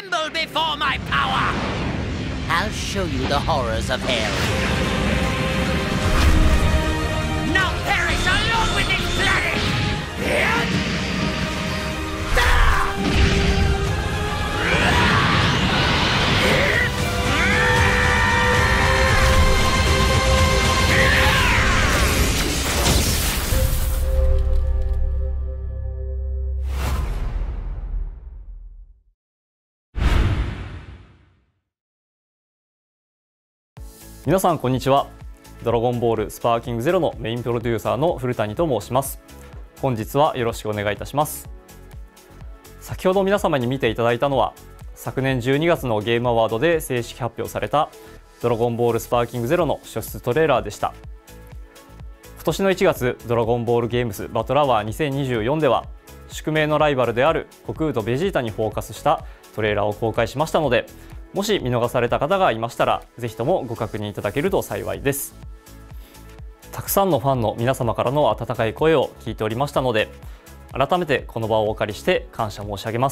tremble before my power! I'll show you the horrors of hell. Now perish along with this planet! 皆さんこんにちは。ドラゴンボールスパーキングゼロのメインプロデューサーの古谷と申します。本日はよろしくお願いいたします。先ほど皆様に見ていただいたのは昨年12月のゲームアワードで正式発表されたドラゴンボールスパーキングゼロの初出トレーラーでした。今年の1月ドラゴンボールゲームスバトルアワー2024では宿命のライバルである悟空とベジータにフォーカスしたトレーラーを公開しましたので、もし見逃された方がいましたらぜひともご確認いただけると幸いです。たくさんのファンの皆様からの温かい声を聞いておりましたので、改めてこの場をお借りして感謝申し上げます。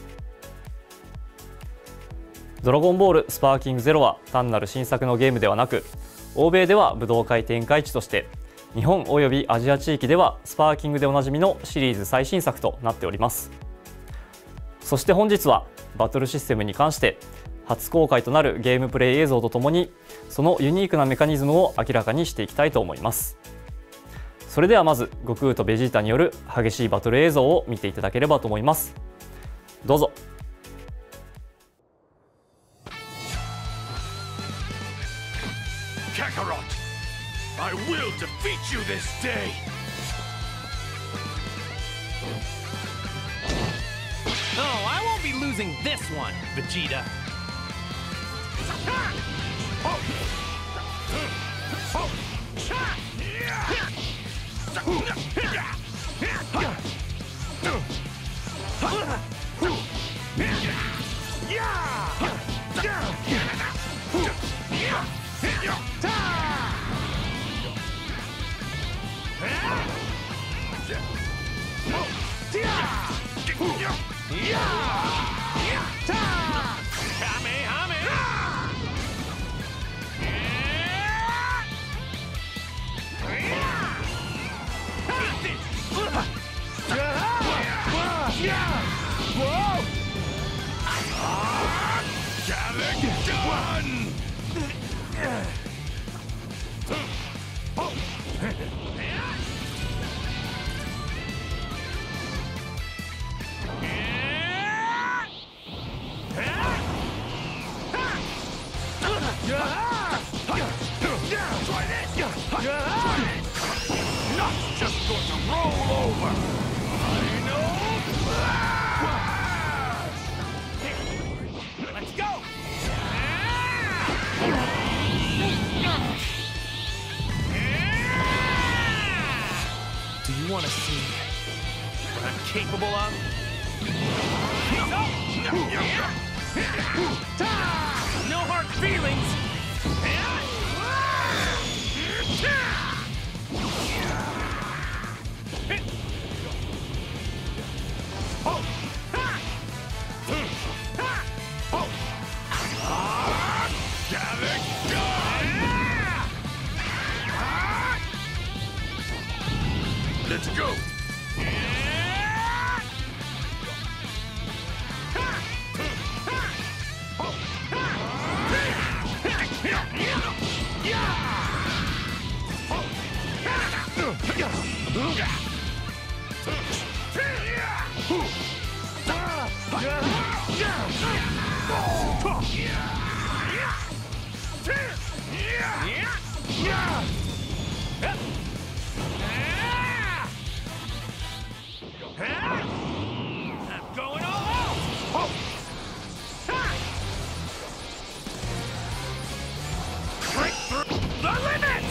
ドラゴンボールスパーキングゼロは単なる新作のゲームではなく、欧米では武道会展開地として日本およびアジア地域ではスパーキングでおなじみのシリーズ最新作となっております。そして本日はバトルシステムに関して初公開となるゲームプレイ映像とともにそのユニークなメカニズムを明らかにしていきたいと思います。それではまず悟空とベジータによる激しいバトル映像を見ていただければと思います。どうぞ。 カカロット、I will defeat you this day. No, I won't be losing this one, Vegeta. Just going to roll over. Let's go! Do you want to see what I'm capable of? No hard feelings! Let's go. I'm going all out! Break through the limit.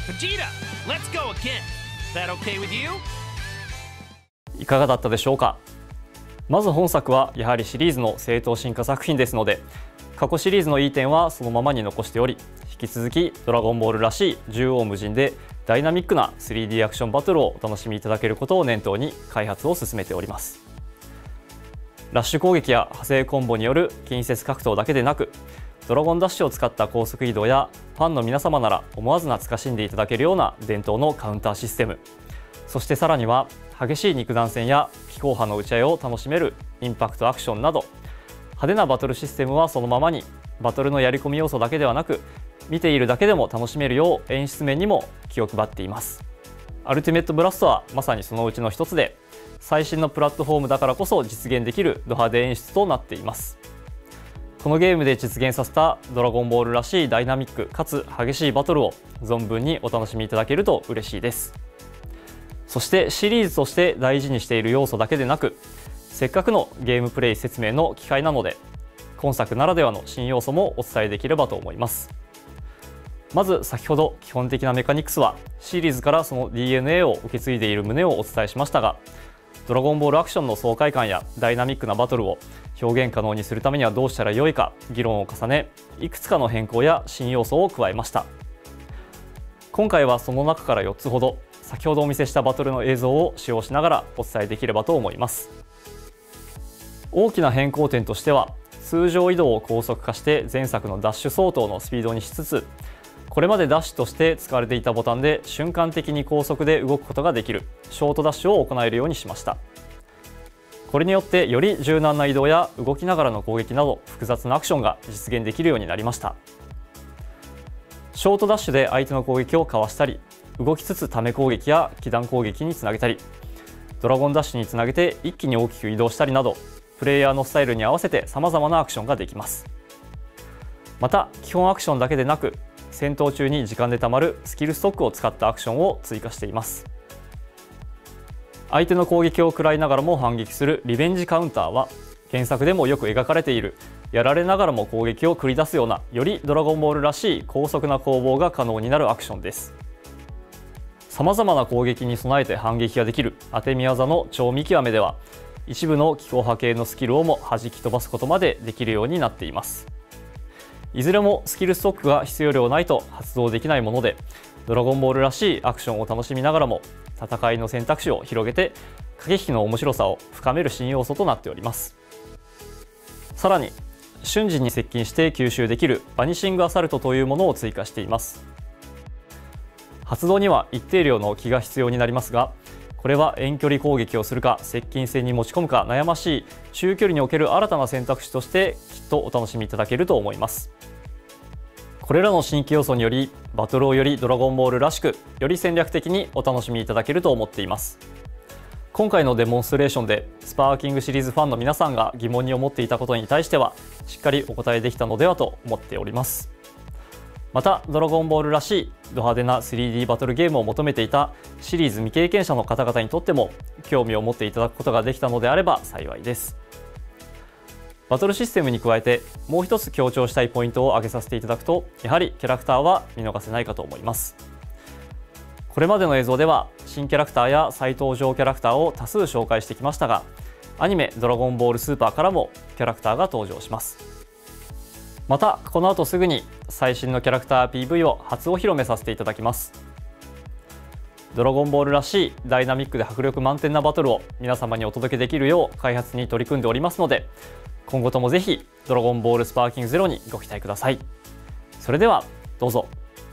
Vegeta, let's go again. That okay with you? いかがだったでしょうか。まず本作はやはりシリーズの正当進化作品ですので、過去シリーズのいい点はそのままに残しており、引き続きドラゴンボールらしい縦横無尽でダイナミックな 3D アクションバトルをお楽しみいただけることを念頭に開発を進めております。ラッシュ攻撃や派生コンボによる近接格闘だけでなく、ドラゴンダッシュを使った高速移動やファンの皆様なら思わず懐かしんでいただけるような伝統のカウンターシステム、そしてさらには激しい肉弾戦や気候波の打ち合いを楽しめるインパクトアクションなど、派手なバトルシステムはそのままに、バトルのやり込み要素だけではなく、見ているだけでも楽しめるよう演出面にも気を配っています。アルティメットブラストはまさにそのうちの一つで、最新のプラットフォームだからこそ実現できるド派手演出となっています。このゲームで実現させたドラゴンボールらしいダイナミックかつ激しいバトルを存分にお楽しみいただけると嬉しいです。そしてシリーズとして大事にしている要素だけでなく、せっかくのゲームプレイ説明の機会なので、今作ならではの新要素もお伝えできればと思います。まず先ほど基本的なメカニクスはシリーズからその DNA を受け継いでいる旨をお伝えしましたが、ドラゴンボールアクションの爽快感やダイナミックなバトルを表現可能にするためにはどうしたらよいか議論を重ね、いくつかの変更や新要素を加えました。今回はその中から4つほど先ほどお見せしたバトルの映像を使用しながらお伝えできればと思います。大きな変更点としては、通常移動を高速化して前作のダッシュ相当のスピードにしつつ、これまでダッシュとして使われていたボタンで瞬間的に高速で動くことができるショートダッシュを行えるようにしました。これによってより柔軟な移動や動きながらの攻撃など複雑なアクションが実現できるようになりました。ショートダッシュで相手の攻撃をかわしたり、動きつつため攻撃や気弾攻撃につなげたり、ドラゴンダッシュにつなげて一気に大きく移動したりなど、プレイヤーのスタイルに合わせて様々なアクションができます。また基本アクションだけでなく、戦闘中に時間でたまるスキルストックを使ったアクションを追加しています。相手の攻撃を食らいながらも反撃するリベンジカウンターは、原作でもよく描かれているやられながらも攻撃を繰り出すような、よりドラゴンボールらしい高速な攻防が可能になるアクションです。様々な攻撃に備えて反撃ができる当て身技の超見極めでは、一部の気候波系のスキルをも弾き飛ばすことまでできるようになっています。いずれもスキルストックが必要量ないと発動できないもので、ドラゴンボールらしいアクションを楽しみながらも戦いの選択肢を広げて駆け引きの面白さを深める新要素となっております。さらに瞬時に接近して吸収できるバニシングアサルトというものを追加しています。発動には一定量の気が必要になりますが、これは遠距離攻撃をするか接近戦に持ち込むか悩ましい中距離における新たな選択肢としてきっとお楽しみいただけると思います。これらの新規要素によりバトルをよりドラゴンボールらしく、より戦略的にお楽しみいただけると思っています。今回のデモンストレーションでスパーキングシリーズファンの皆さんが疑問に思っていたことに対してはしっかりお答えできたのではと思っております。またドラゴンボールらしいド派手な 3D バトルゲームを求めていたシリーズ未経験者の方々にとっても興味を持っていただくことができたのであれば幸いです。バトルシステムに加えてもう一つ強調したいポイントを挙げさせていただくと、やはりキャラクターは見逃せないかと思います。これまでの映像では新キャラクターや再登場キャラクターを多数紹介してきましたが、アニメドラゴンボールスーパーからもキャラクターが登場します。またこの後すぐに最新のキャラクター PV を初お披露目させていただきます。ドラゴンボールらしいダイナミックで迫力満点なバトルを皆様にお届けできるよう開発に取り組んでおりますので、今後ともぜひドラゴンボールスパーキングゼロにご期待ください。それではどうぞ。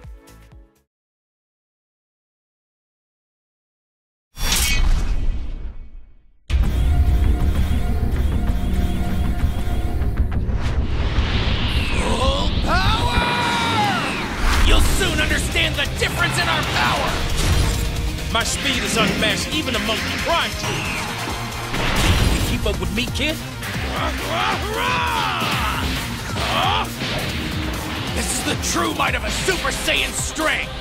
My speed is unmatched even among prime teams. Keep up with me, kid? This is the true might of a Super Saiyan strength!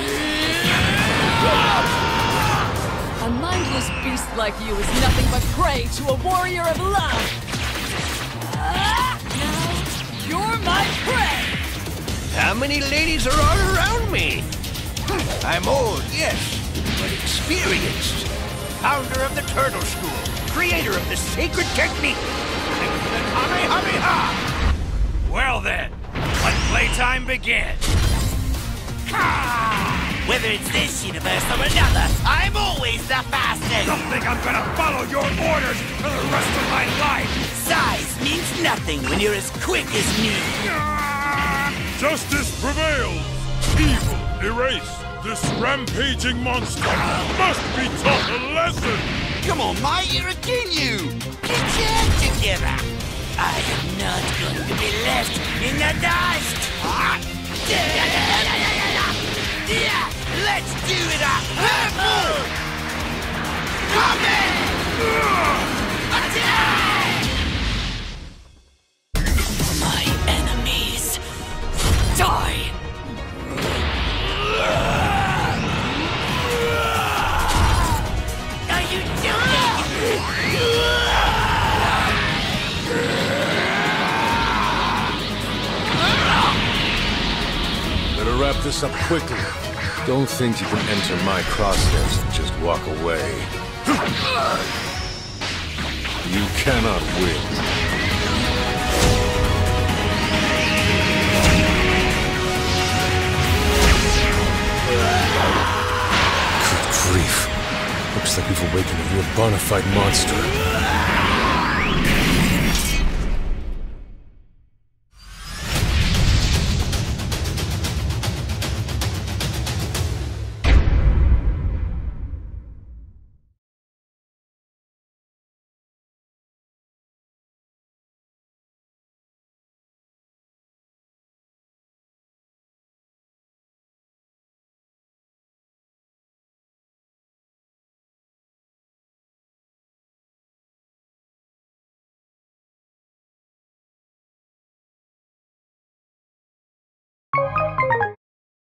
A mindless beast like you is nothing but prey to a warrior of love! Now, you're my prey! How many ladies are all around me? I'm old, yes, but experienced. Founder of the Turtle School, creator of the sacred technique, and the Kamehameha! Well then, let playtime begin! Whether it's this universe or another, I'm always the fastest! Don't think I'm gonna follow your orders for the rest of my life! Size means nothing when you're as quick as me! Justice prevails! Evil erased! This rampaging monster must be taught a lesson! Come on, mate, you're a Ginyu! Get your act together! I am not going to be left in the dust! Let's do it a purple! Come Attack! My enemies die! Are you joking? Better wrap this up quickly. Don't think you can enter my crosshairs and just walk away. You cannot win. Good grief. Looks like we've awakened a real bona fide monster.